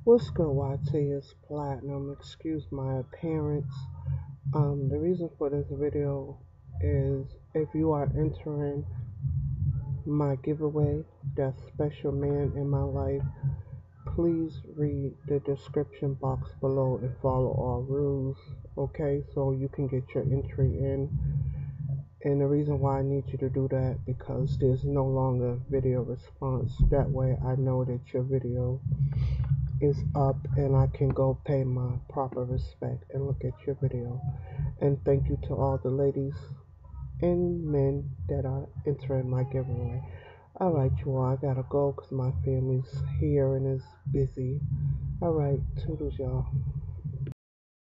What's good, YT? It's Platinum. Excuse my appearance. The reason for this video is if you are entering my giveaway, that special man in my life, please read the description box below and follow all rules, okay? So you can get your entry in. And the reason why I need you to do that because there's no longer video response. That way I know that your video is up and I can go pay my proper respect and look at your video. And thank you to all the ladies and men that are entering my giveaway. Alright, you all, I gotta go because my family's here and is busy. Alright, toodles, y'all.